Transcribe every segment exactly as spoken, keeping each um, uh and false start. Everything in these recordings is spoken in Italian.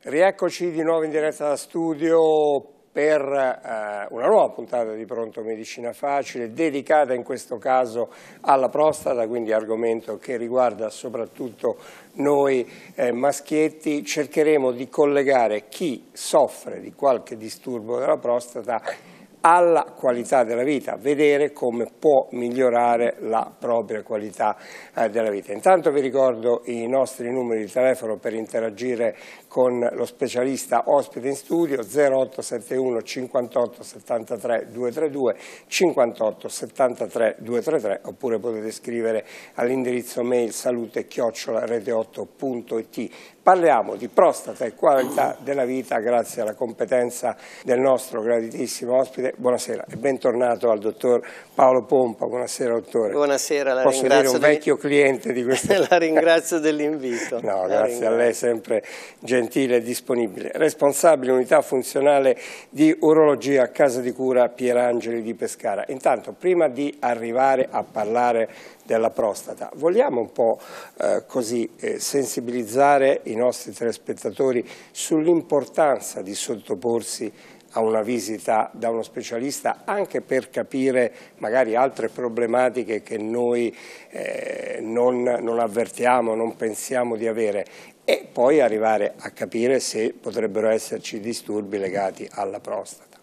Rieccoci di nuovo in diretta da studio per eh, una nuova puntata di Pronto Medicina Facile, dedicata in questo caso alla prostata, quindi argomento che riguarda soprattutto noi eh, maschietti. Cercheremo di collegare chi soffre di qualche disturbo della prostata alla qualità della vita, vedere come può migliorare la propria qualità eh, della vita. Intanto vi ricordo i nostri numeri di telefono per interagire con lo specialista ospite in studio: zero otto sette uno cinquantotto settantatré duecentotrentadue, cinquantotto settantatré duecentotrentatré, oppure potete scrivere all'indirizzo mail salute chiocciola rete otto punto it. Parliamo di prostata e qualità della vita grazie alla competenza del nostro graditissimo ospite. Buonasera e bentornato al dottor Paolo Pompa. Buonasera dottore. Buonasera, la Posso ringrazio. dire un vecchio cliente di questa... La ringrazio dell'invito. No, grazie a lei, sempre gentile e disponibile. Responsabile unità funzionale di urologia a Casa di Cura Pierangeli di Pescara. Intanto, prima di arrivare a parlare della prostata, vogliamo un po' eh, così eh, sensibilizzare i nostri telespettatori sull'importanza di sottoporsi a una visita da uno specialista, anche per capire magari altre problematiche che noi eh, non, non avvertiamo, non pensiamo di avere, e poi arrivare a capire se potrebbero esserci disturbi legati alla prostata.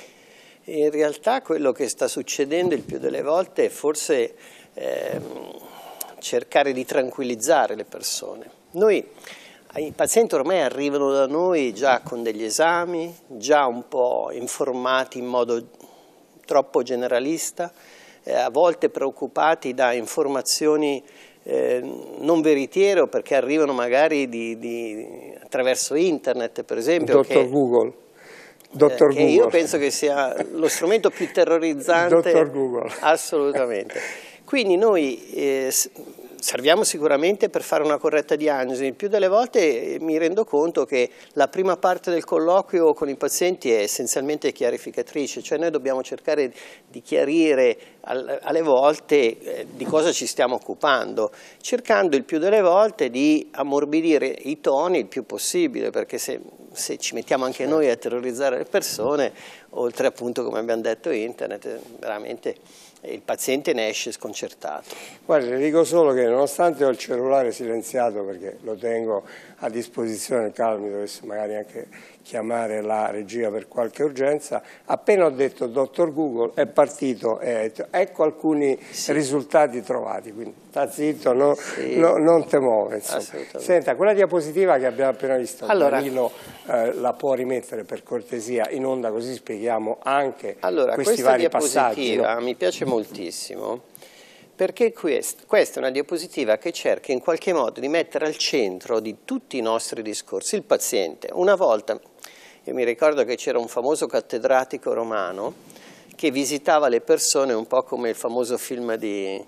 In realtà quello che sta succedendo il più delle volte è forse ehm, cercare di tranquillizzare le persone. Noi I pazienti ormai arrivano da noi già con degli esami, già un po' informati in modo troppo generalista, eh, a volte preoccupati da informazioni eh, non veritiere, perché arrivano magari di, di, attraverso internet, per esempio. Dottor che, Google. Dottor eh, che Google. Io penso che sia lo strumento più terrorizzante. Dottor Google. Assolutamente. Quindi noi eh, serviamo sicuramente per fare una corretta diagnosi. Il più delle volte mi rendo conto che la prima parte del colloquio con i pazienti è essenzialmente chiarificatrice, cioè noi dobbiamo cercare di chiarire alle volte eh, di cosa ci stiamo occupando, cercando il più delle volte di ammorbidire i toni il più possibile, perché se, se ci mettiamo anche certo. noi a terrorizzare le persone, oltre appunto, come abbiamo detto, internet, veramente il paziente ne esce sconcertato. Guarda, le dico solo che nonostante ho il cellulare silenziato, perché lo tengo a disposizione nel caso mi dovesse magari anche chiamare la regia per qualche urgenza, appena ho detto dottor Google è partito e ha detto ecco alcuni sì. risultati trovati, quindi sta zitto, no, sì. no, non te muove. Senta, quella diapositiva che abbiamo appena visto, allora, Danilo eh, la può rimettere per cortesia in onda, così spieghiamo anche allora, questi vari passaggi. Questa diapositiva mi piace moltissimo, perché quest, questa è una diapositiva che cerca in qualche modo di mettere al centro di tutti i nostri discorsi il paziente. Una volta, io mi ricordo che c'era un famoso cattedratico romano che visitava le persone un po' come il famoso film di,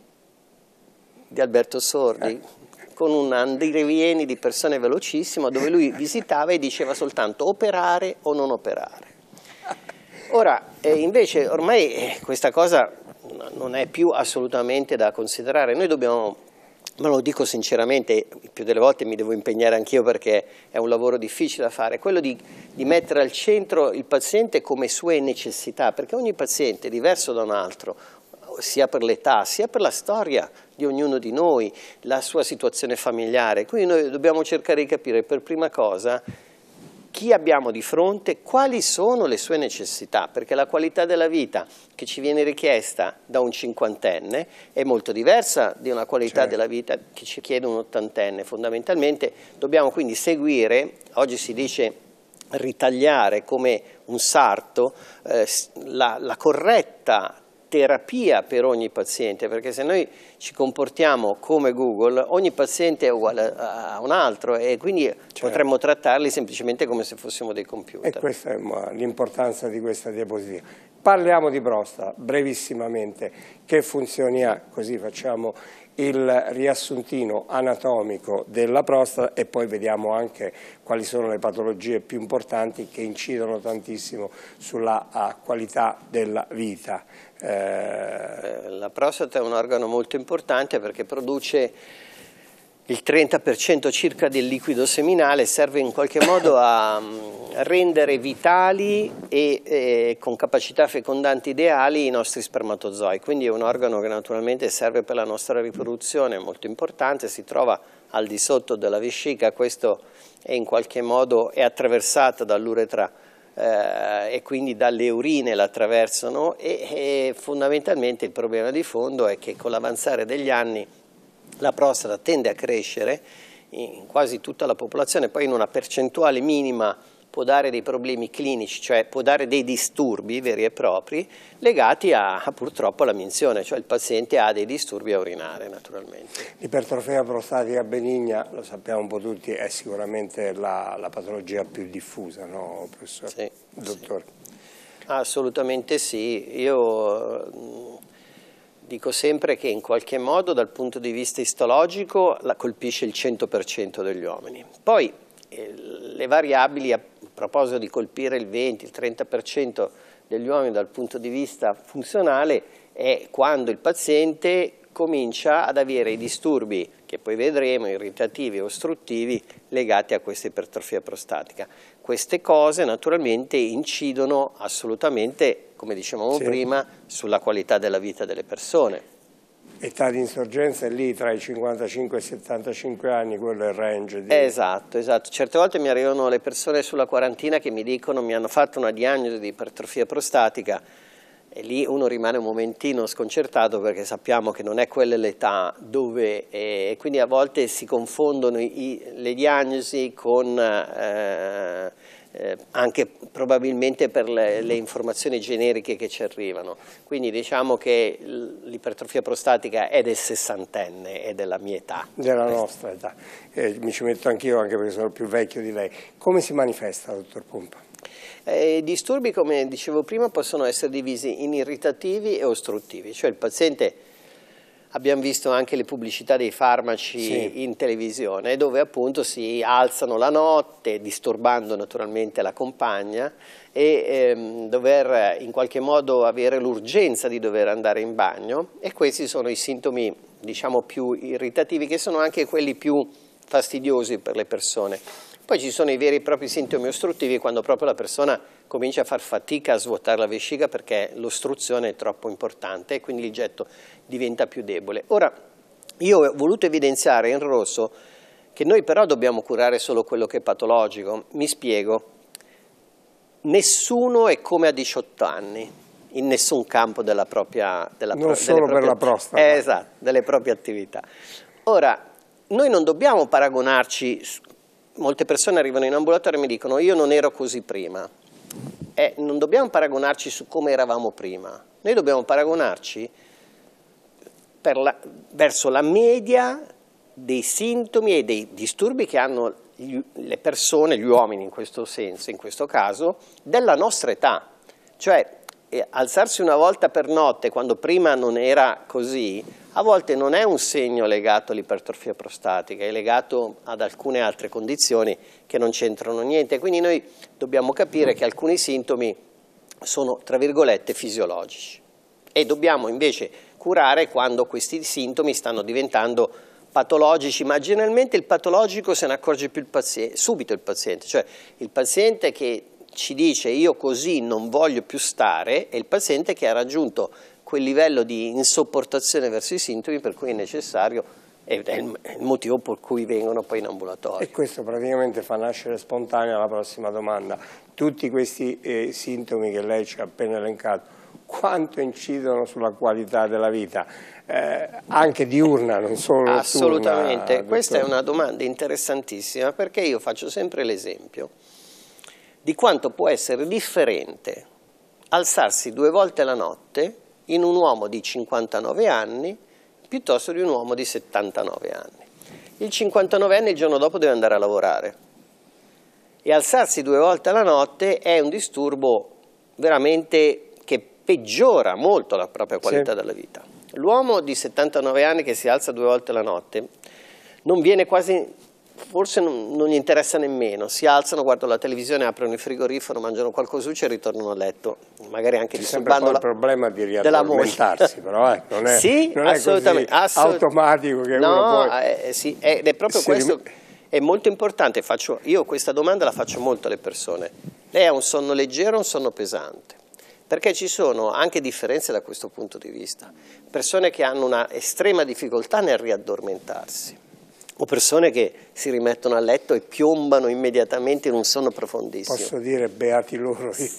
di Alberto Sordi, eh. con un andirivieni di persone velocissimo, dove lui visitava e diceva soltanto operare o non operare. Ora, eh, invece, ormai eh, questa cosa non è più assolutamente da considerare. Noi dobbiamo, ma lo dico sinceramente, il più delle volte mi devo impegnare anch'io perché è un lavoro difficile da fare, quello di, di mettere al centro il paziente come sue necessità, perché ogni paziente è diverso da un altro, sia per l'età, sia per la storia di ognuno di noi, la sua situazione familiare. Quindi noi dobbiamo cercare di capire per prima cosa chi abbiamo di fronte, quali sono le sue necessità, perché la qualità della vita che ci viene richiesta da un cinquantenne è molto diversa di una qualità certo. della vita che ci chiede un ottantenne. Fondamentalmente dobbiamo quindi seguire, oggi si dice ritagliare come un sarto, eh, la, la corretta terapia per ogni paziente, perché se noi ci comportiamo come Google, ogni paziente è uguale a un altro e quindi certo. potremmo trattarli semplicemente come se fossimo dei computer. E questa è l'importanza di questa diapositiva. Parliamo di prostata, brevissimamente, che funzioni ha, così facciamo il riassuntino anatomico della prostata e poi vediamo anche quali sono le patologie più importanti che incidono tantissimo sulla qualità della vita. Eh... La prostata è un organo molto importante perché produce il trenta per cento circa del liquido seminale serve in qualche modo a rendere vitali e eh, con capacità fecondanti ideali i nostri spermatozoi, quindi è un organo che naturalmente serve per la nostra riproduzione, è molto importante, si trova al di sotto della vescica, questo è in qualche modo è attraversato dall'uretra eh, e quindi dalle urine l'attraversano e, e fondamentalmente il problema di fondo è che con l'avanzare degli anni la prostata tende a crescere in quasi tutta la popolazione, poi in una percentuale minima può dare dei problemi clinici, cioè può dare dei disturbi veri e propri legati a, a purtroppo alla minzione, cioè il paziente ha dei disturbi a urinare naturalmente. L'ipertrofia prostatica benigna, lo sappiamo un po' tutti, è sicuramente la, la patologia più diffusa, no, professore? Sì, Dottore? Sì. Assolutamente sì, io dico sempre che in qualche modo dal punto di vista istologico la colpisce il cento per cento degli uomini. Poi eh, le variabili, a proposito di colpire il venti, il trenta per cento degli uomini dal punto di vista funzionale, è quando il paziente comincia ad avere i disturbi, che poi vedremo, irritativi e ostruttivi, legati a questa ipertrofia prostatica. Queste cose naturalmente incidono assolutamente, come dicevamo sì. prima, sulla qualità della vita delle persone. Età di insorgenza è lì tra i cinquantacinque e i settantacinque anni, quello è il range. Di... Esatto, esatto. Certe volte mi arrivano le persone sulla quarantina che mi dicono mi hanno fatto una diagnosi di ipertrofia prostatica e lì uno rimane un momentino sconcertato perché sappiamo che non è quella l'età dove, e quindi a volte si confondono i, le diagnosi con eh, eh, anche probabilmente per le, le informazioni generiche che ci arrivano. Quindi diciamo che l'ipertrofia prostatica è del sessantenne, è della mia età. Della nostra età. Eh, mi ci metto anch'io anche perché sono più vecchio di lei. Come si manifesta, dottor Pompa? I disturbi, come dicevo prima, possono essere divisi in irritativi e ostruttivi, cioè il paziente, abbiamo visto anche le pubblicità dei farmaci sì. in televisione, dove appunto si alzano la notte, disturbando naturalmente la compagna e ehm, dover in qualche modo avere l'urgenza di dover andare in bagno, e questi sono i sintomi, diciamo, più irritativi, che sono anche quelli più fastidiosi per le persone. Poi ci sono i veri e propri sintomi ostruttivi, quando proprio la persona comincia a far fatica a svuotare la vescica perché l'ostruzione è troppo importante e quindi il getto diventa più debole. Ora, io ho voluto evidenziare in rosso che noi però dobbiamo curare solo quello che è patologico. Mi spiego. Nessuno è come a diciotto anni, in nessun campo della propria... Della non pro, solo per proprie, la prostata. Eh, esatto, delle proprie attività. Ora, noi non dobbiamo paragonarci... Molte persone arrivano in ambulatorio e mi dicono io non ero così prima. Eh, non dobbiamo paragonarci su come eravamo prima, noi dobbiamo paragonarci per la, verso la media dei sintomi e dei disturbi che hanno gli, le persone, gli uomini in questo senso, in questo caso, della nostra età. Cioè eh, alzarsi una volta per notte quando prima non era così, a volte non è un segno legato all'ipertrofia prostatica, è legato ad alcune altre condizioni che non c'entrano niente. Quindi noi dobbiamo capire che alcuni sintomi sono, tra virgolette, fisiologici e dobbiamo invece curare quando questi sintomi stanno diventando patologici, ma generalmente il patologico se ne accorge più il paziente, subito il paziente, cioè il paziente che ci dice io così non voglio più stare è il paziente che ha raggiunto quel livello di insopportazione verso i sintomi per cui è necessario, è il motivo per cui vengono poi in ambulatorio. E questo praticamente fa nascere spontanea la prossima domanda. Tutti questi eh, sintomi che lei ci ha appena elencato, quanto incidono sulla qualità della vita? Eh, anche diurna, non solo assolutamente. Notturna, Questa è una domanda interessantissima perché io faccio sempre l'esempio di quanto può essere differente alzarsi due volte la notte in un uomo di cinquantanove anni piuttosto di un uomo di settantanove anni. Il cinquantanove anni il giorno dopo deve andare a lavorare e alzarsi due volte la notte è un disturbo veramente che peggiora molto la propria qualità sì. della vita. L'uomo di settantanove anni che si alza due volte la notte non viene quasi forse non, non gli interessa nemmeno, si alzano, guardano la televisione, aprono il frigorifero, mangiano qualcosuccio e ritornano a letto, magari anche disturbando la, il problema di riaddormentarsi, però eh, non è, sì, non è assolutamente, così assolut automatico che no, uno poi... eh, sì, ed è proprio questo, è molto importante, faccio, io questa domanda la faccio molto alle persone, lei ha un sonno leggero o un sonno pesante? Perché ci sono anche differenze da questo punto di vista, persone che hanno una estrema difficoltà nel riaddormentarsi, o persone che si rimettono a letto e piombano immediatamente in un sonno profondissimo. Posso dire beati loro, io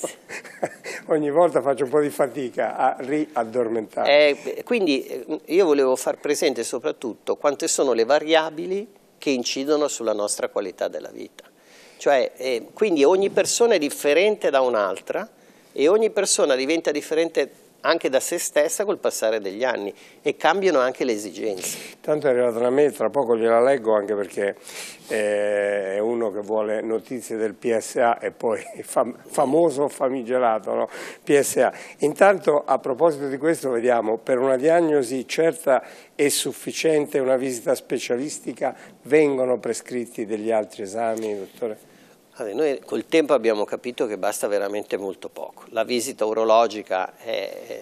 ogni volta faccio un po' di fatica a riaddormentarmi. Eh, quindi io volevo far presente soprattutto quante sono le variabili che incidono sulla nostra qualità della vita. Cioè, eh, quindi ogni persona è differente da un'altra e ogni persona diventa differente anche da se stessa col passare degli anni e cambiano anche le esigenze. Tanto è arrivata da me, tra poco gliela leggo anche perché eh, è uno che vuole notizie del P S A e poi fam famoso famigerato, no? P S A. Intanto a proposito di questo vediamo, per una diagnosi certa e sufficiente una visita specialistica vengono prescritti degli altri esami, dottore? Allora, noi col tempo abbiamo capito che basta veramente molto poco. La visita urologica è,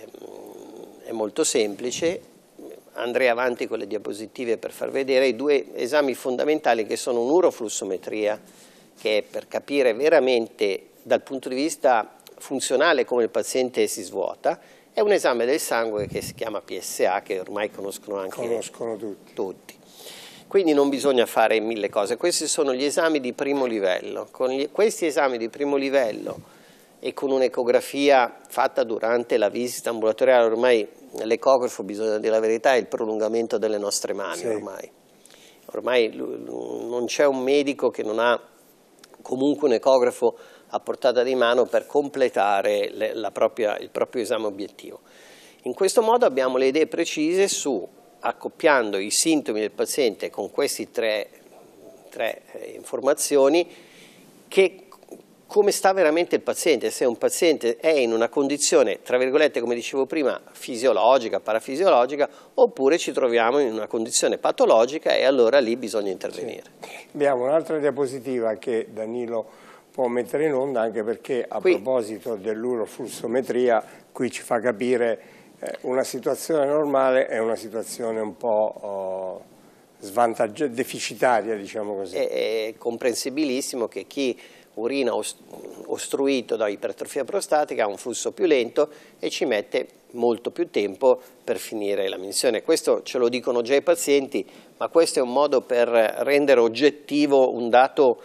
è molto semplice, andrei avanti con le diapositive per far vedere i due esami fondamentali che sono un'uroflussometria, che è per capire veramente dal punto di vista funzionale come il paziente si svuota, e un esame del sangue che si chiama P S A, che ormai conoscono anche conoscono tutti. tutti. Quindi non bisogna fare mille cose, questi sono gli esami di primo livello. Con gli, questi esami di primo livello e con un'ecografia fatta durante la visita ambulatoriale, ormai l'ecografo, bisogna dire la verità, è il prolungamento delle nostre mani, sì. ormai. Ormai non c'è un medico che non ha comunque un ecografo a portata di mano per completare le, la propria, il proprio esame obiettivo. In questo modo abbiamo le idee precise su, accoppiando i sintomi del paziente con queste tre, tre eh, informazioni, che come sta veramente il paziente, se un paziente è in una condizione, tra virgolette, come dicevo prima, fisiologica, parafisiologica, oppure ci troviamo in una condizione patologica e allora lì bisogna intervenire. Sì. Abbiamo un'altra diapositiva che Danilo può mettere in onda, anche perché a qui, proposito dell'uroflussometria, qui ci fa capire Eh, una situazione normale è una situazione un po' oh, svantaggiata, deficitaria, diciamo così. È, è comprensibilissimo che chi urina ostruito da ipertrofia prostatica ha un flusso più lento e ci mette molto più tempo per finire la minzione. Questo ce lo dicono già i pazienti, ma questo è un modo per rendere oggettivo un dato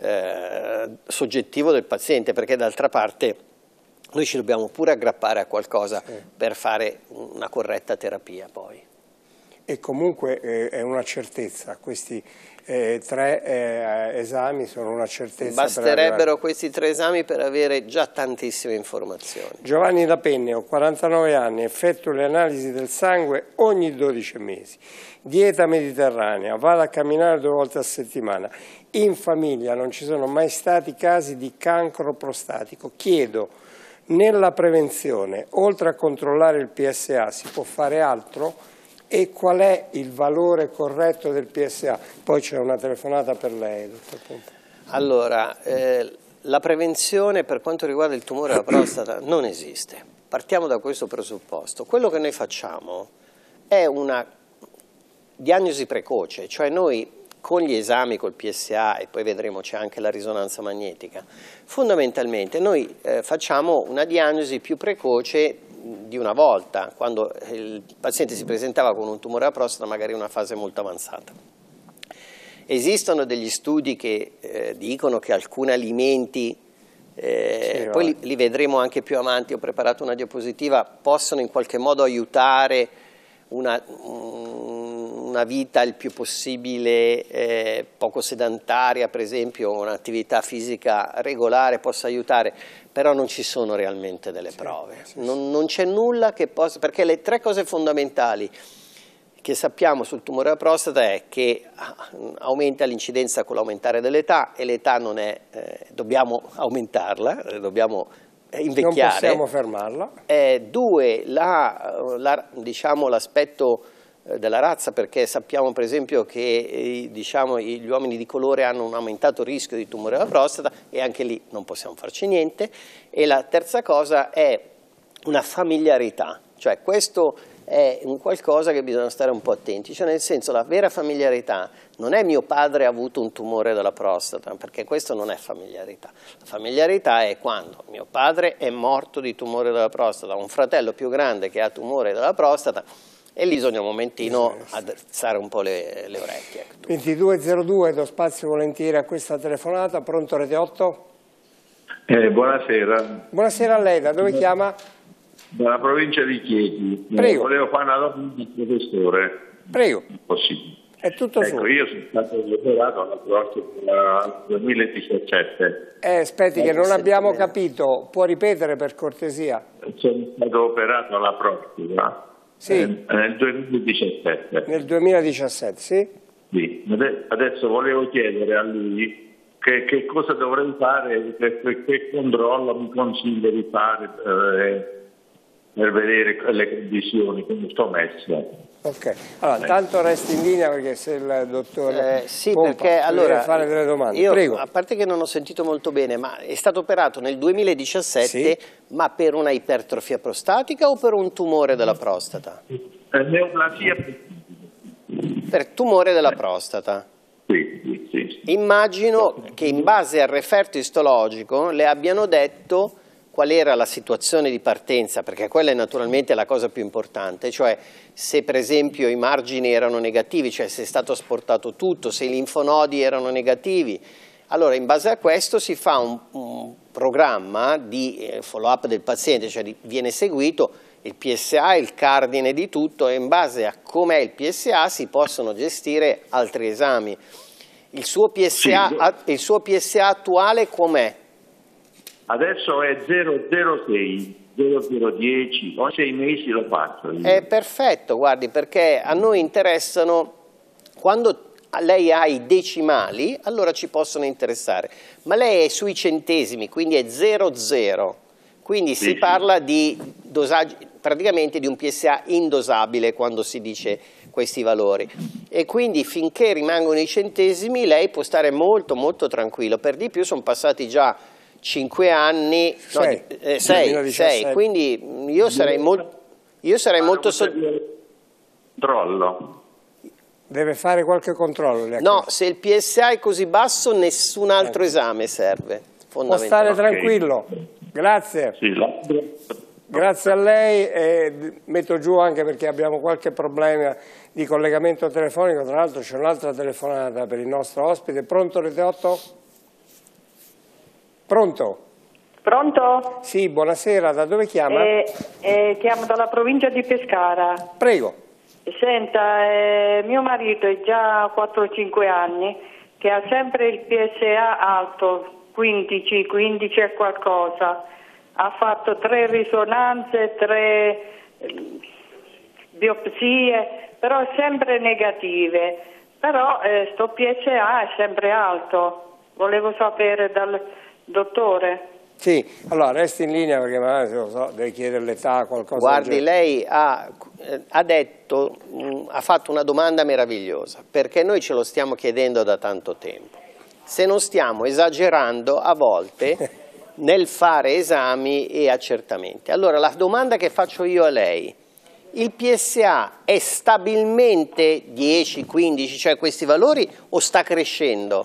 eh, soggettivo del paziente, perché d'altra parte noi ci dobbiamo pure aggrappare a qualcosa sì. per fare una corretta terapia poi. E comunque eh, è una certezza, questi eh, tre eh, esami sono una certezza. Basterebbero per questi tre esami per avere già tantissime informazioni. Giovanni da Penne, ho quarantanove anni, effettuo le analisi del sangue ogni dodici mesi, dieta mediterranea, vado a camminare due volte a settimana, in famiglia non ci sono mai stati casi di cancro prostatico, chiedo, nella prevenzione, oltre a controllare il P S A, si può fare altro? E qual è il valore corretto del P S A? Poi c'è una telefonata per lei, dottor Punto. Allora, eh, la prevenzione per quanto riguarda il tumore alla prostata non esiste. Partiamo da questo presupposto. Quello che noi facciamo è una diagnosi precoce, cioè noi con gli esami, col P S A, e poi vedremo c'è anche la risonanza magnetica, fondamentalmente noi eh, facciamo una diagnosi più precoce di una volta, quando il paziente si presentava con un tumore alla prostata, magari in una fase molto avanzata. Esistono degli studi che eh, dicono che alcuni alimenti, eh, sì, poi li, li vedremo anche più avanti, ho preparato una diapositiva, possono in qualche modo aiutare una... una vita il più possibile eh, poco sedentaria, per esempio un'attività fisica regolare possa aiutare, però non ci sono realmente delle sì, prove, sì, non, non c'è nulla che possa, perché le tre cose fondamentali che sappiamo sul tumore alla prostata è che aumenta l'incidenza con l'aumentare dell'età e l'età non è, eh, dobbiamo aumentarla, eh, dobbiamo invecchiare. Non possiamo fermarla. Eh, due, la, la, diciamo, l'aspetto della razza, perché sappiamo per esempio che eh, diciamo, gli uomini di colore hanno un aumentato rischio di tumore alla prostata e anche lì non possiamo farci niente. E la terza cosa è una familiarità, cioè questo è un qualcosa che bisogna stare un po' attenti, cioè nel senso la vera familiarità non è mio padre ha avuto un tumore della prostata, perché questo non è familiarità. La familiarità è quando mio padre è morto di tumore della prostata, un fratello più grande che ha tumore della prostata, e lì bisogna un momentino alzare un po' le, le orecchie. Ecco. ventidue zero due, do spazio volentieri a questa telefonata. Pronto, Rete otto? Eh, buonasera. Buonasera a lei, da dove chiama? Dalla provincia di Chieti. Prego. Eh, volevo fare una domanda al professore. Prego. Possibile. È tutto ecco, suo. Io sono stato operato alla prostata nel duemiladiciassette. Eh, aspetti che non abbiamo capito, può ripetere per cortesia? Sono stato operato alla prostata. Sì. Eh, nel duemiladiciassette. Nel duemiladiciassette, sì? Sì. Adesso volevo chiedere a lui che, che cosa dovrei fare, che, che controllo mi consiglia di fare eh, per vedere le condizioni, come sto messo. Ok, allora tanto resti in linea perché se il dottore eh, sì, Pompa perché allora fare delle domande. Io, Prego. A parte che non ho sentito molto bene, ma è stato operato nel duemiladiciassette, sì. Ma per una ipertrofia prostatica o per un tumore della prostata? Eh, neoplasia. Per tumore della prostata. Sì, sì, sì. Immagino che in base al referto istologico le abbiano detto qual era la situazione di partenza, perché quella è naturalmente la cosa più importante, cioè se per esempio i margini erano negativi, cioè se è stato asportato tutto, se i linfonodi erano negativi, allora in base a questo si fa un, un programma di eh, follow-up del paziente, cioè di, viene seguito il P S A, il cardine di tutto, e in base a com'è il P S A si possono gestire altri esami. Il suo P S A, sì. Il suo P S A attuale com'è? Adesso è zero zero sei, zero zero dieci, ogni sei mesi lo faccio. Io. È perfetto, guardi, perché a noi interessano, quando lei ha i decimali, allora ci possono interessare, ma lei è sui centesimi, quindi è zero zero, quindi sì, si sì. parla di dosaggi, praticamente di un P S A indosabile quando si dice questi valori, e quindi finché rimangono i centesimi lei può stare molto molto tranquillo, per di più sono passati già cinque anni, sei, no, eh, sei, sei, quindi io sarei, mol, io sarei molto soddisfatto. Controllo. Deve fare qualche controllo? No, se il P S A è così basso nessun altro ecco. esame serve. Può stare tranquillo, grazie. Sì, grazie a lei, e metto giù anche perché abbiamo qualche problema di collegamento telefonico, tra l'altro c'è un'altra telefonata per il nostro ospite. Pronto, Rete otto? Pronto? Pronto? Sì, buonasera, da dove chiama? Eh, eh, chiamo dalla provincia di Pescara. Prego. Senta, eh, mio marito è già quattro o cinque anni che ha sempre il P S A alto, quindici, quindici e qualcosa. Ha fatto tre risonanze, tre eh, biopsie, però sempre negative. Però eh, sto P S A è sempre alto. Volevo sapere dal dottore. Sì, allora resti in linea perché magari lo so, deve chiedere l'età, qualcosa. Guardi, lei ha, eh, ha detto, mh, ha fatto una domanda meravigliosa, perché noi ce lo stiamo chiedendo da tanto tempo. Se non stiamo esagerando a volte nel fare esami e accertamenti. Allora la domanda che faccio io a lei, il P S A è stabilmente dieci, quindici, cioè questi valori, o sta crescendo?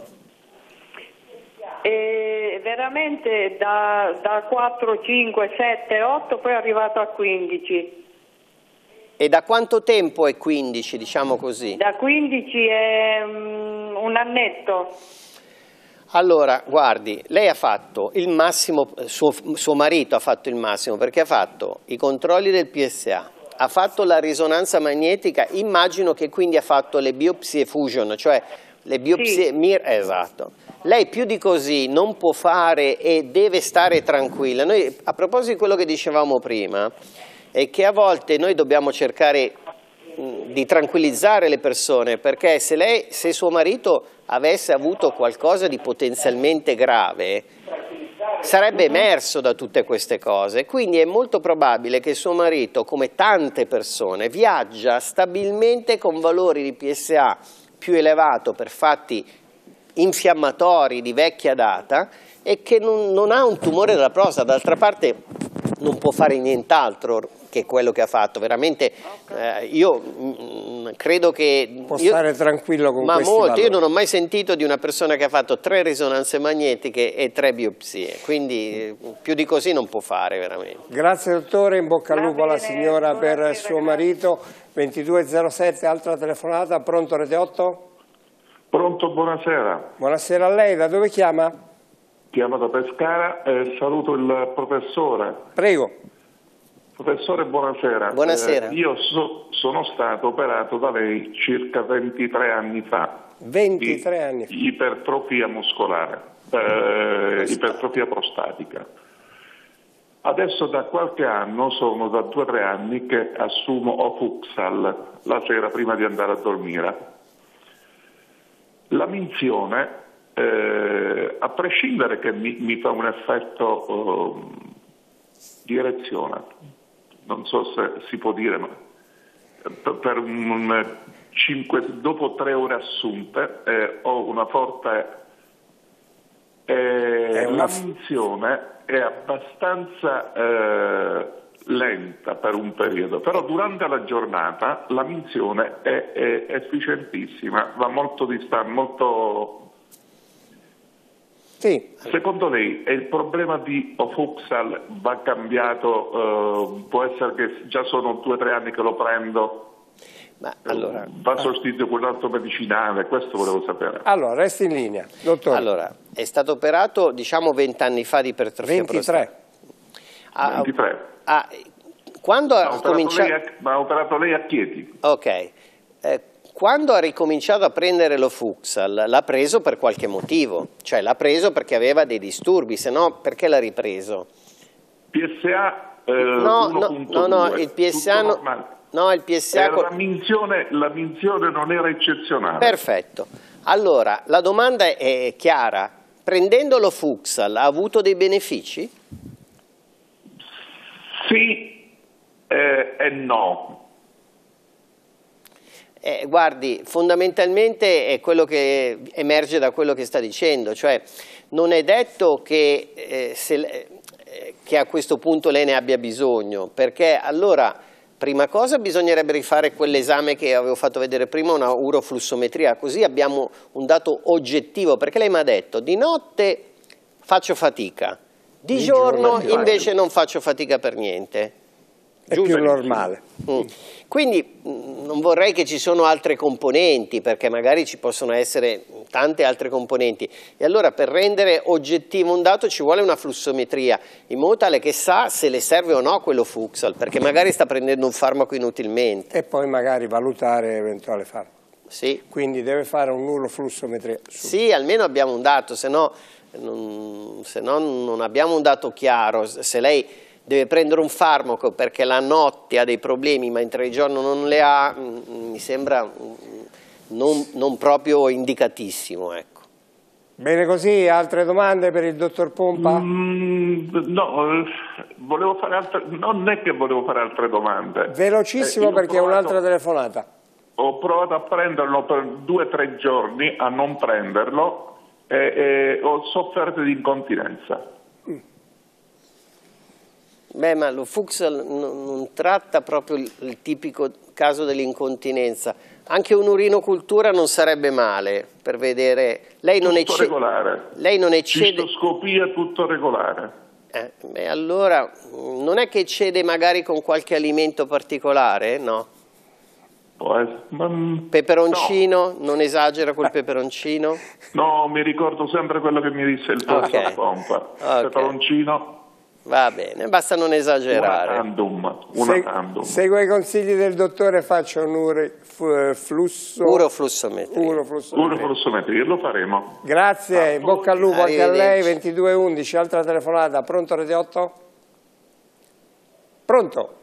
E veramente da, da quattro, cinque, sette, otto poi è arrivato a quindici. E da quanto tempo è quindici, diciamo così? Da quindici è um, un annetto. Allora, guardi, lei ha fatto il massimo, suo, suo marito ha fatto il massimo perché ha fatto i controlli del P S A, ha fatto la risonanza magnetica, immagino che quindi ha fatto le biopsie fusion, cioè le biopsie sì. M I R, esatto. Lei più di così non può fare e deve stare tranquilla. Noi, a proposito di quello che dicevamo prima, è che a volte noi dobbiamo cercare mh, di tranquillizzare le persone, perché se, lei, se suo marito avesse avuto qualcosa di potenzialmente grave, sarebbe emerso da tutte queste cose, quindi è molto probabile che suo marito, come tante persone, viaggia stabilmente con valori di P S A più elevato per fatti infiammatori di vecchia data e che non, non ha un tumore della prostata. D'altra parte non può fare nient'altro che quello che ha fatto, veramente eh, io mh, credo che... Può io, stare tranquillo con ma questi molto, valori. Io non ho mai sentito di una persona che ha fatto tre risonanze magnetiche e tre biopsie, quindi eh, più di così non può fare veramente. Grazie dottore, in bocca al lupo alla signora per buonasera, suo marito. ventidue zero sette, altra telefonata, pronto Rete otto? Pronto, buonasera. Buonasera a lei, da dove chiama? Chiamo da Pescara e saluto il professore. Prego. Professore, buonasera. Buonasera. Eh, io so, sono stato operato da lei circa ventitré anni fa. ventitré anni fa. Ipertrofia muscolare, eh, ipertrofia prostatica. Adesso da qualche anno, sono da due o tre anni che assumo Ofuxal la sera prima di andare a dormire. La minzione, eh, a prescindere che mi, mi fa un effetto eh, di erezione, non so se si può dire, ma per, per un, cinque, dopo tre ore assunte eh, ho una forte... Eh, una... La minzione è abbastanza eh, lenta per un periodo, però durante la giornata la minzione è, è efficientissima, va molto distante, molto... Sì. Secondo lei è il problema di Ofuxal va cambiato, eh, può essere che già sono due o tre anni che lo prendo, Ma allora, va sostituito con un altro medicinale, questo volevo sapere. Allora, resti in linea, dottore. allora, è stato operato diciamo vent'anni fa di ipertrofia ventitré. prostatica. ventitré. Ah, quando Ma ha ha operato, cominciato... lei a, ma ha operato lei a Chieti. Ok, eh, quando ha ricominciato a prendere l'Ofuxal l'ha preso per qualche motivo, cioè l'ha preso perché aveva dei disturbi, se no perché l'ha ripreso? P S A eh, No, uno punto due, no, no, no, il P S A, no, no, il P S A Era la, minzione, la minzione non era eccezionale. Perfetto. Allora, la domanda è chiara. Prendendo l'Ofuxal ha avuto dei benefici? Sì eh, e no. Eh, guardi, fondamentalmente è quello che emerge da quello che sta dicendo, cioè non è detto che, eh, se, eh, che a questo punto lei ne abbia bisogno, perché allora, prima cosa bisognerebbe rifare quell'esame che avevo fatto vedere prima, una uroflussometria, così abbiamo un dato oggettivo, perché lei mi ha detto di notte faccio fatica, di, di giorno, giorno invece non faccio fatica per niente. È più normale. Mm. Quindi mh, non vorrei che ci sono altre componenti, perché magari ci possono essere tante altre componenti, e allora per rendere oggettivo un dato ci vuole una flussometria, in modo tale che sa se le serve o no quello Fuxal, perché magari sta prendendo un farmaco inutilmente. E poi magari valutare eventuale farmaco. Sì. Quindi deve fare un uroflussometria. Sì, almeno abbiamo un dato, se no non, se no non abbiamo un dato chiaro. Se lei deve prendere un farmaco perché la notte ha dei problemi mentre il giorno non le ha, mi sembra non, non proprio indicatissimo, ecco. Bene così, altre domande per il dottor Pompa? Mm, no, volevo fare altre, non è che volevo fare altre domande. Velocissimo eh, perché è un'altra telefonata. Ho provato a prenderlo per due o tre giorni, a non prenderlo, e, e ho sofferto di incontinenza. Beh, ma lo Fuxal non, non tratta proprio il, il tipico caso dell'incontinenza. Anche un'urinocultura non sarebbe male per vedere. Lei non tutto eccede. regolare. Lei non eccede. Cistoscopia tutto regolare. Eh, beh, allora non è che eccede magari con qualche alimento particolare, no? Ma, peperoncino? No. Non esagera col peperoncino? No, mi ricordo sempre quello che mi disse il dottor okay. Pompa. Okay. Peperoncino. Va bene, basta non esagerare. Una tandem, una Se, tandem. Seguo i consigli del dottore, faccio un uroflusso. Uroflussometria. Uroflussometria. Uroflussometria, lo faremo. Grazie, ah, in bocca al lupo anche a lei. ventidue undici, altra telefonata. Pronto Rete otto? Pronto?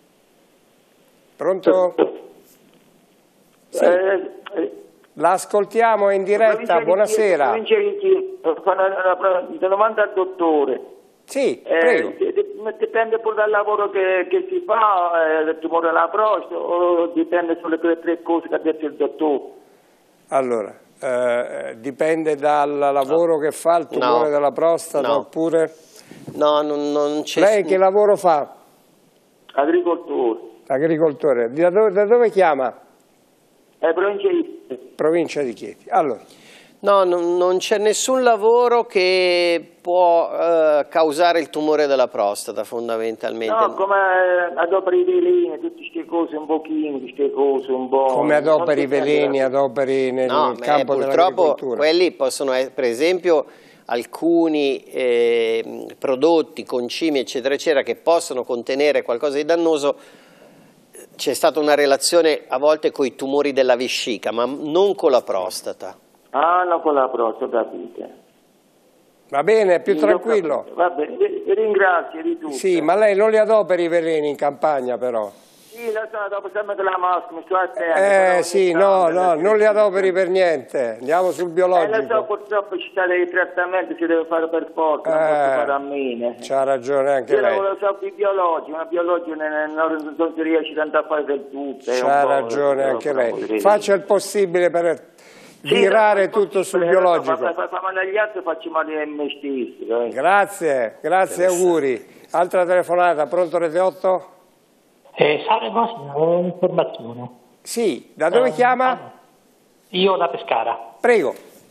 Pronto? Sì. La ascoltiamo in diretta, buonasera. Una domanda al dottore. Sì, prego. Eh, dipende pure dal lavoro che, che si fa, eh, il tumore alla prostata, o dipende sulle quelle tre cose che ha detto il dottore? Allora, eh, dipende dal lavoro no. che fa il tumore no. della prostata no. oppure... No, non, non c'è... Lei che lavoro fa? Agricoltore. Agricoltore. Da dove, da dove chiama? Eh, provincia di Chieti. Provincia di Chieti. Allora... No, non, non c'è nessun lavoro che può eh, causare il tumore della prostata, fondamentalmente. No, come adoperi i veleni, tutte queste cose, un pochino, queste cose, un po'... Come adoperi i veleni, adoperi nel no, campo dell'agricoltura? Purtroppo quelli possono essere, per esempio, alcuni eh, prodotti, concimi, eccetera, eccetera, che possono contenere qualcosa di dannoso. C'è stata una relazione a volte con i tumori della vescica, ma non con la prostata. Ah, no, con la prostata, capite. Va bene, più tranquillo. Va bene, vi ringrazio di tutto. Sì, ma lei non li adoperi i veleni in campagna però? Sì, lo so, dopo sempre con la maschera, mi sto attento. Eh sì, no, no, non li adoperi per niente, andiamo sul biologico. Eh, lo so, purtroppo ci sta dei trattamenti, si deve fare per forza, non eh, posso fare a meno. C'ha ragione anche Io lei. Io lo so più biologico, una biologica non, non si riesce tanto a fare del tutto. C'ha ragione anche lei. Faccia il possibile per... Sì, virare tutto sul biologico. Fa male agli altri, faccio male a me stesso. Grazie, grazie, auguri. Altra telefonata, pronto Rete otto? Eh, salve, buonasera, ho un'informazione. Sì, da dove eh, chiama? Io da Pescara. Prego.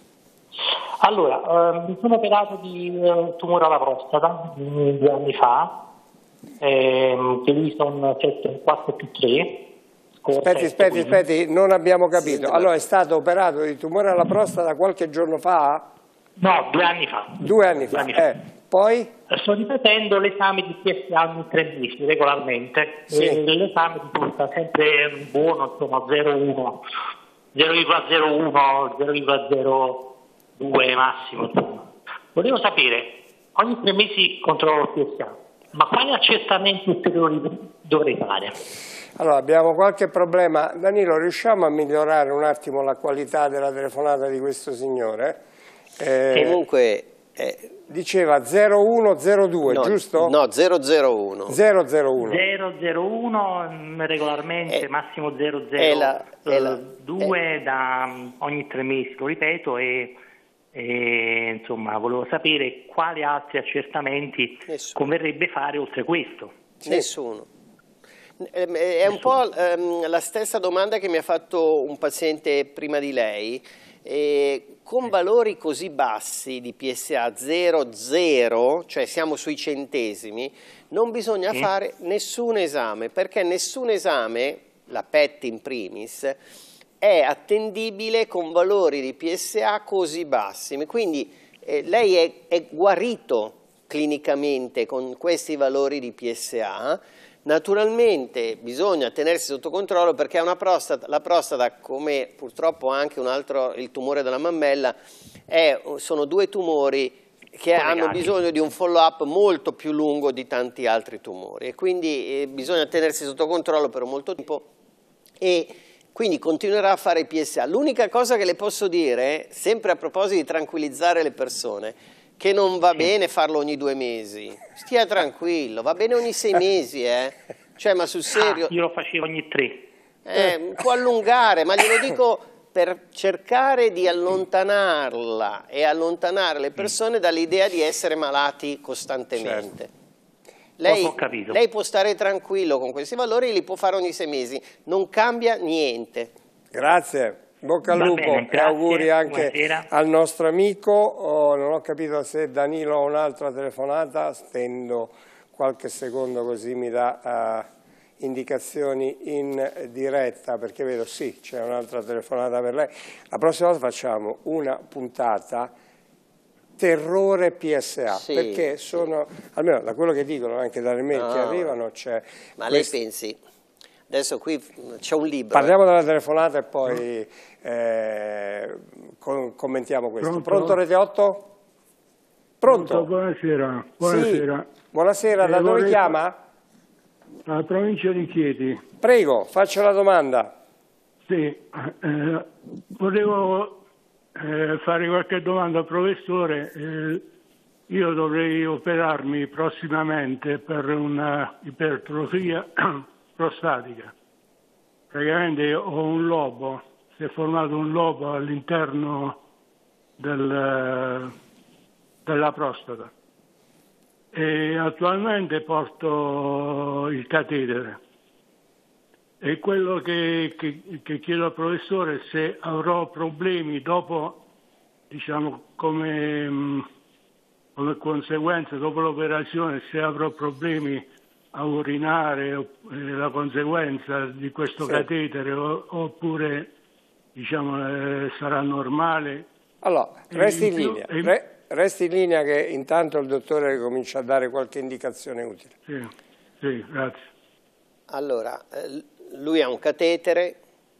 Allora, eh, mi sono operato di eh, tumore alla prostata eh, due anni fa, eh, che lì sono quattro più tre. Aspetti, aspetti, aspetti, non abbiamo capito. Allora è stato operato di tumore alla prostata qualche giorno fa? No, due anni fa. Due anni fa, anni fa. Eh, poi? Sto ripetendo l'esame di P S A ogni tre mesi regolarmente. Sì. E l'esame risulta sempre buono, insomma zero virgola uno, zero virgola zero uno, zero virgola zero due massimo. Insomma. Volevo sapere, ogni tre mesi controllo il P S A, ma quali accertamenti ulteriori dovrei fare? Allora, abbiamo qualche problema. Danilo, riusciamo a migliorare un attimo la qualità della telefonata di questo signore? Eh, Comunque... Eh, diceva zero uno zero due, no, giusto? No, zero zero uno. zero zero uno. zero zero uno regolarmente, eh, massimo zero zero due eh, da ogni tre mesi, lo ripeto, e, e insomma volevo sapere quali altri accertamenti nessuno. converrebbe fare oltre questo. Sì. Nessuno. È un po' ehm, la stessa domanda che mi ha fatto un paziente prima di lei. E con valori così bassi di P S A zero virgola zero, cioè siamo sui centesimi, non bisogna sì. fare nessun esame, perché nessun esame, la P E T in primis, è attendibile con valori di P S A così bassi. Quindi eh, lei è, è guarito clinicamente con questi valori di P S A. Naturalmente bisogna tenersi sotto controllo perché una prostata, la prostata, come purtroppo anche un altro, il tumore della mammella, è, sono due tumori che Collegati. hanno bisogno di un follow-up molto più lungo di tanti altri tumori e quindi eh, bisogna tenersi sotto controllo per molto tempo e quindi continuerà a fare i P S A. L'unica cosa che le posso dire, sempre a proposito di tranquillizzare le persone, che non va bene farlo ogni due mesi, stia tranquillo, va bene ogni sei mesi, eh? Cioè, ma sul serio... Ah, io lo facevo ogni tre. Eh, può allungare, ma glielo dico per cercare di allontanarla e allontanare le persone dall'idea di essere malati costantemente. Certo. Lei, ho capito. lei può stare tranquillo con questi valori, li può fare ogni sei mesi, non cambia niente. Grazie. Bocca al lupo bene, e auguri anche buonasera. al nostro amico. Oh, non ho capito se Danilo ha un'altra telefonata, stendo qualche secondo così mi dà uh, indicazioni in diretta, perché vedo sì, c'è un'altra telefonata per lei. La prossima volta facciamo una puntata terrore P S A, sì, perché sono, sì. almeno da quello che dicono anche dalle mail no, che arrivano, c'è... Ma lei pensi... Adesso qui c'è un libro. Parliamo eh. della telefonata e poi eh, com commentiamo questo. Pronto, Pronto Rete otto? Pronto? Pronto, buonasera. Buonasera, sì. buonasera. da eh, dove chiama? Dalla provincia di Chieti. Prego, faccia la domanda. Sì, eh, volevo eh, fare qualche domanda al professore. Eh, io dovrei operarmi prossimamente per una ipertrofia prostatica. Praticamente ho un lobo, si è formato un lobo all'interno del, della prostata e attualmente porto il catetere. E quello che, che, che chiedo al professore, se avrò problemi dopo, diciamo, come, come conseguenza, dopo l'operazione, se avrò problemi a urinare, eh, la conseguenza di questo sì. catetere, o, oppure, diciamo, eh, sarà normale. Allora, resti in, in linea, più, Re, resti in linea che intanto il dottore comincia a dare qualche indicazione utile. Sì, sì, grazie. Allora, eh, lui ha un catetere,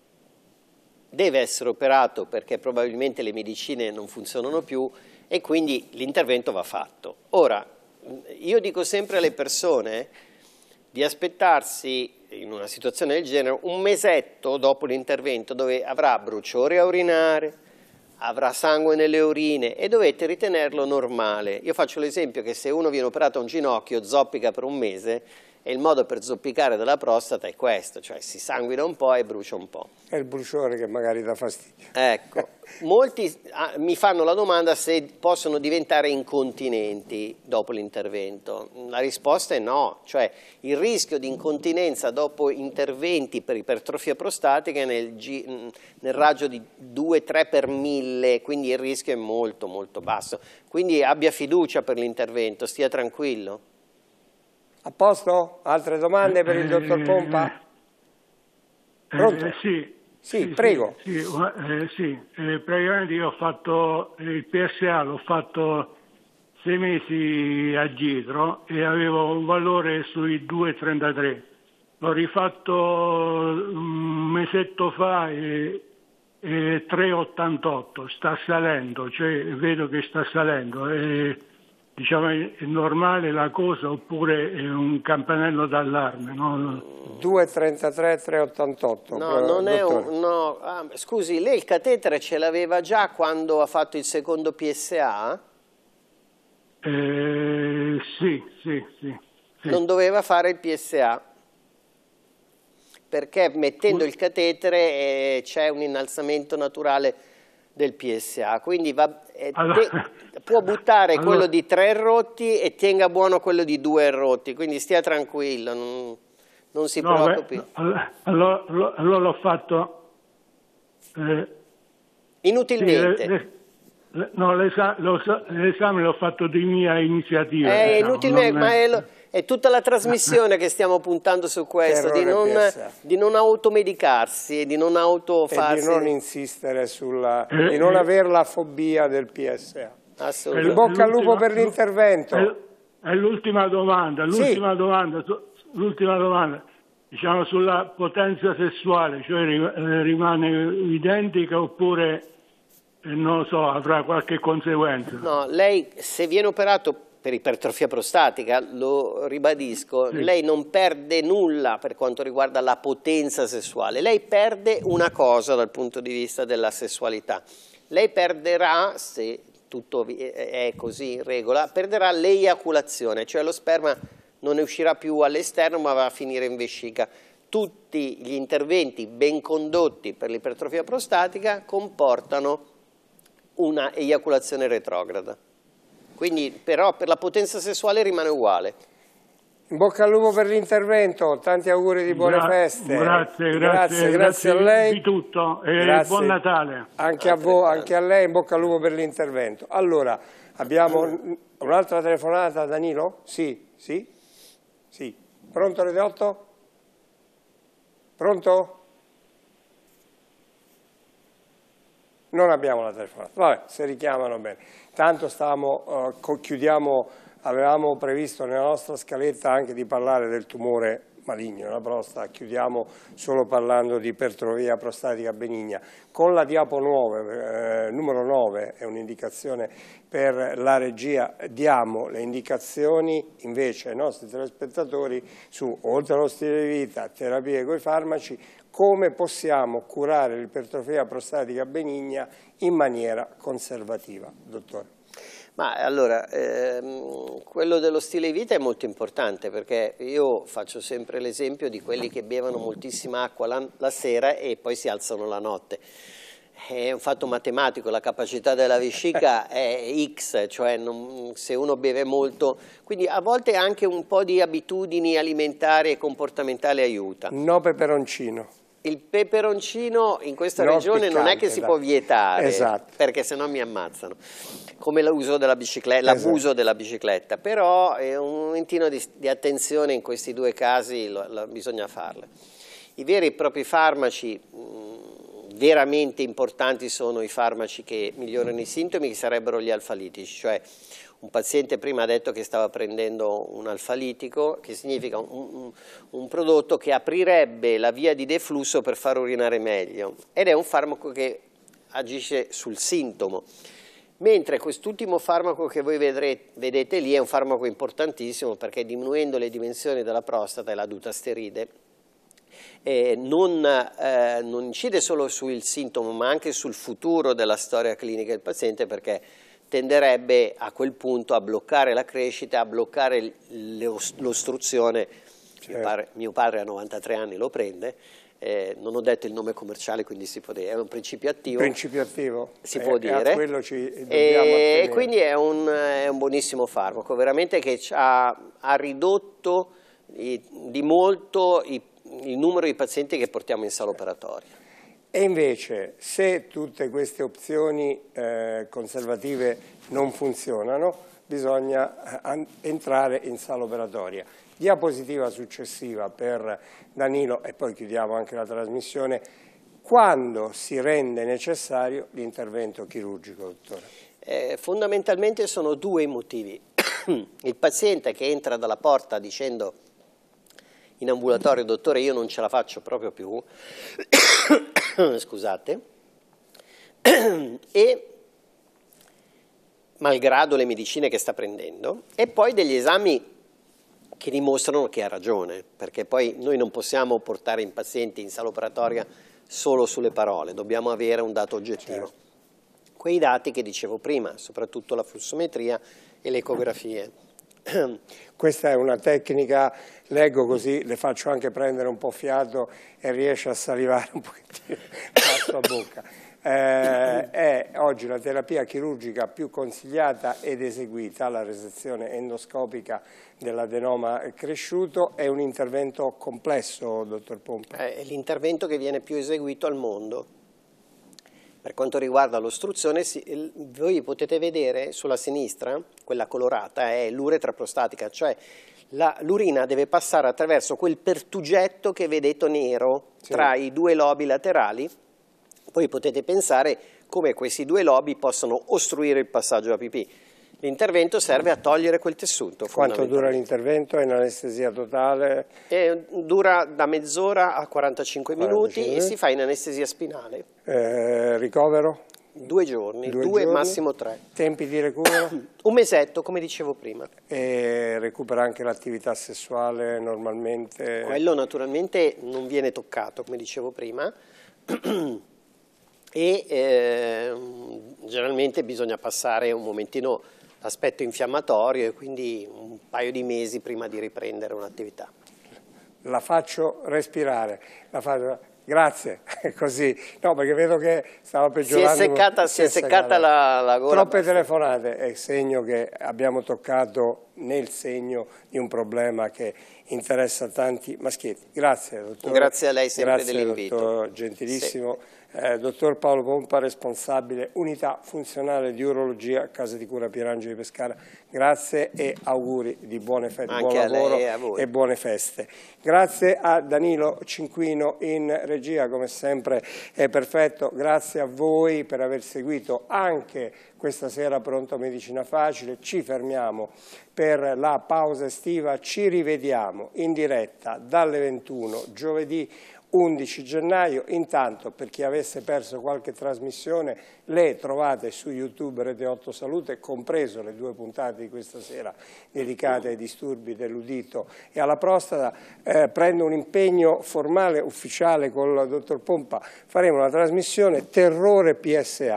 deve essere operato perché probabilmente le medicine non funzionano più e quindi l'intervento va fatto. Ora, io dico sempre alle persone di aspettarsi in una situazione del genere un mesetto dopo l'intervento dove avrà bruciore a urinare, avrà sangue nelle urine e dovete ritenerlo normale. Io faccio l'esempio che se uno viene operato a un ginocchio, zoppica per un mese, e il modo per zoppicare della prostata è questo, cioè si sanguina un po' e brucia un po'. È il bruciore che magari dà fastidio. Ecco, molti ah, mi fanno la domanda se possono diventare incontinenti dopo l'intervento. La risposta è no, cioè il rischio di incontinenza dopo interventi per ipertrofia prostatica è nel, nel raggio di due tre per mille, quindi il rischio è molto molto basso. Quindi abbia fiducia per l'intervento, stia tranquillo. A posto? Altre domande per il dottor Pompa? Pronto? Eh, sì. Sì, sì, prego. Sì, sì, eh, sì. Eh, praticamente io ho fatto il P S A, l'ho fatto sei mesi addietro e avevo un valore sui due virgola trentatré. L'ho rifatto un mesetto fa e, e tre virgola ottantotto. Sta salendo, cioè vedo che sta salendo. E, diciamo, è normale la cosa oppure è un campanello d'allarme? No? due virgola trentatré, tre virgola ottantotto. No, non è un, no. Ah, scusi, lei il catetere ce l'aveva già quando ha fatto il secondo P S A? Eh, sì, sì, sì, sì. Non doveva fare il P S A, perché mettendo il catetere eh, c'è un innalzamento naturale del P S A, quindi va, eh, allora, te, può buttare allora, quello di tre rotti e tenga buono quello di due rotti, quindi stia tranquillo, non, non si no, preoccupi. Beh, allora, allora, allora l'ho fatto eh, inutilmente. Sì, le, le, no, l'esame l'ho fatto di mia iniziativa. È diciamo, inutilmente, non ma è, lo, è tutta la trasmissione che stiamo puntando su questo, di non, di non automedicarsi e di non autofarsi. E di non insistere sulla, eh, di non eh, avere la fobia del P S A. Assolutamente. In bocca al lupo per l'intervento. È, è l'ultima domanda, l'ultima sì. domanda, l'ultima domanda, diciamo sulla potenza sessuale, cioè rimane identica oppure, non lo so, avrà qualche conseguenza? No, lei se viene operato per ipertrofia prostatica, lo ribadisco, sì. lei non perde nulla per quanto riguarda la potenza sessuale, lei perde una cosa dal punto di vista della sessualità, lei perderà, se tutto è così in regola, perderà l'eiaculazione, cioè lo sperma non ne uscirà più all'esterno ma va a finire in vescica. Tutti gli interventi ben condotti per l'ipertrofia prostatica comportano una eiaculazione retrograda. Quindi però per la potenza sessuale rimane uguale. In bocca al lupo per l'intervento, tanti auguri di buone Gra feste. Grazie, grazie, grazie, grazie a lei. Di tutto e grazie. Buon Natale. Anche a voi, anche a lei, in bocca al lupo per l'intervento. Allora, abbiamo un'altra telefonata, Danilo? Sì, sì, sì. Pronto Rete otto? Pronto? Non abbiamo la telefonata, vabbè, se richiamano bene. Tanto stavamo, uh, chiudiamo, avevamo previsto nella nostra scaletta anche di parlare del tumore maligno nella prostata, chiudiamo solo parlando di ipertrofia prostatica benigna. Con la diapo nove, eh, numero nove, è un'indicazione per la regia, diamo le indicazioni invece ai nostri telespettatori su, oltre allo stile di vita, terapie con i farmaci, come possiamo curare l'ipertrofia prostatica benigna in maniera conservativa, dottore. Ma allora, ehm, quello dello stile di vita è molto importante, perché io faccio sempre l'esempio di quelli che bevono moltissima acqua la, la sera e poi si alzano la notte. È un fatto matematico, la capacità della vescica è X, cioè non, se uno beve molto, quindi a volte anche un po' di abitudini alimentari e comportamentali aiuta. No peperoncino. Il peperoncino in questa No, regione piccante, non è che si dai. può vietare, Esatto. perché sennò mi ammazzano, come l'uso della bicicletta, l'abuso Esatto. della bicicletta, però è un momentino di, di attenzione in questi due casi lo, lo, bisogna farle. I veri e propri farmaci mh, veramente importanti sono i farmaci che migliorano i sintomi, che sarebbero gli alfalitici, cioè un paziente prima ha detto che stava prendendo un alfalitico, che significa un, un, un prodotto che aprirebbe la via di deflusso per far urinare meglio, ed è un farmaco che agisce sul sintomo, mentre quest'ultimo farmaco che voi vedrete, vedete lì è un farmaco importantissimo, perché diminuendo le dimensioni della prostata, è la dutasteride, eh, non, eh, non incide solo sul sintomo ma anche sul futuro della storia clinica del paziente, perché tenderebbe a quel punto a bloccare la crescita, a bloccare l'ostruzione. Certo. Mio, padre, mio padre a novantatré anni lo prende, eh, non ho detto il nome commerciale, quindi si può dire, è un principio attivo. Principio attivo, si eh, può dire. A quello ci dobbiamo e, e quindi è un, è un buonissimo farmaco, veramente, che ha, ha ridotto i, di molto i, il numero di pazienti che portiamo in sala operatoria. E invece, se tutte queste opzioni eh, conservative non funzionano, bisogna eh, entrare in sala operatoria. Diapositiva successiva per Danilo, e poi chiudiamo anche la trasmissione. Quando si rende necessario l'intervento chirurgico, dottore? Eh, fondamentalmente sono due i motivi. Il paziente che entra dalla porta dicendo in ambulatorio: dottore, io non ce la faccio proprio più, scusate, e malgrado le medicine che sta prendendo, e poi degli esami che dimostrano che ha ragione, perché poi noi non possiamo portare in pazienti in sala operatoria solo sulle parole, dobbiamo avere un dato oggettivo. Certo. Quei dati che dicevo prima, soprattutto la flussometria e le ecografie. Questa è una tecnica, leggo così, le faccio anche prendere un po' fiato e riesce a salivare un pochettino la sua bocca. Eh, è oggi la terapia chirurgica più consigliata ed eseguita, la resezione endoscopica dell'adenoma cresciuto. È un intervento complesso, dottor Pompa? È l'intervento che viene più eseguito al mondo. Per quanto riguarda l'ostruzione, voi potete vedere sulla sinistra, quella colorata, è l'uretra prostatica, cioè l'urina deve passare attraverso quel pertugetto che vedete nero, sì, tra i due lobi laterali. Poi potete pensare come questi due lobi possono ostruire il passaggio a pipì. L'intervento serve a togliere quel tessuto. Quanto dura l'intervento? È in anestesia totale? E dura da mezz'ora a quarantacinque minuti e si fa in anestesia spinale. Eh, ricovero? Due giorni, due, due giorni. Massimo tre. Tempi di recupero? Un mesetto, come dicevo prima. E recupera anche l'attività sessuale normalmente? Quello naturalmente non viene toccato, come dicevo prima. E eh, generalmente bisogna passare un momentino l'aspetto infiammatorio e quindi un paio di mesi prima di riprendere un'attività. La faccio respirare, la faccio... Grazie, così, no, perché vedo che stava peggiorando. Si è seccata, si è seccata la, la gola. Troppe basta. Telefonate, è segno che abbiamo toccato nel segno di un problema che interessa tanti maschietti. Grazie, dottore. Grazie a lei sempre dell'invito. Dottor, gentilissimo. Sì. Eh, dottor Paolo Pompa, responsabile unità funzionale di urologia, Casa di Cura Pierangeli Pescara. Grazie e auguri di buone feste, buon lavoro e, e buone feste. Grazie a Danilo Cinquino in regia, come sempre è perfetto. Grazie a voi per aver seguito anche questa sera Pronto Medicina Facile. Ci fermiamo per la pausa estiva, ci rivediamo in diretta dalle ventuno giovedì undici gennaio. Intanto, per chi avesse perso qualche trasmissione, le trovate su YouTube Rete otto Salute, compreso le due puntate di questa sera dedicate ai disturbi dell'udito e alla prostata. Eh, prendo un impegno formale, ufficiale con il dottor Pompa, faremo una trasmissione terrore P S A.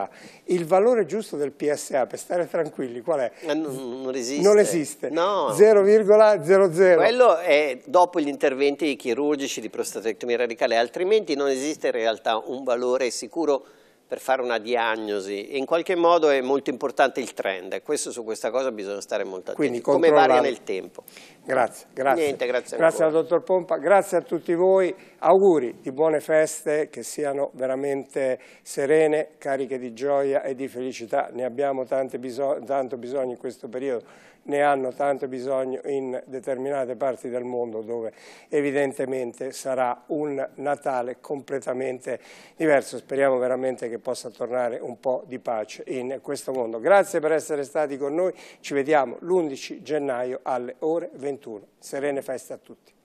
Il valore giusto del P S A, per stare tranquilli, qual è? Non, non esiste. Non esiste. No. zero virgola zero zero. Quello è dopo gli interventi chirurgici di prostatectomia radicale, altrimenti non esiste in realtà un valore sicuro per fare una diagnosi, e in qualche modo è molto importante il trend, questo, su questa cosa bisogna stare molto attenti, come varia nel tempo. Grazie, grazie. Niente, grazie, grazie al dottor Pompa, grazie a tutti voi, auguri di buone feste, che siano veramente serene, cariche di gioia e di felicità, ne abbiamo tante bisog- tanto bisogno in questo periodo, ne hanno tanto bisogno in determinate parti del mondo dove evidentemente sarà un Natale completamente diverso. Speriamo veramente che possa tornare un po' di pace in questo mondo. Grazie per essere stati con noi, ci vediamo l'undici gennaio alle ore ventuno. Serene feste a tutti.